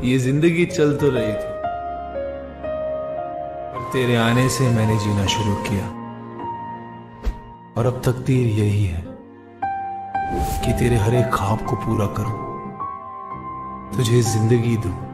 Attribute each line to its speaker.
Speaker 1: ये जिंदगी चल तो रही थी, पर तेरे आने से मैंने जीना शुरू किया। और अब तकदीर यही है कि तेरे हर एक ख्वाब को पूरा करूं, तुझे जिंदगी दूं।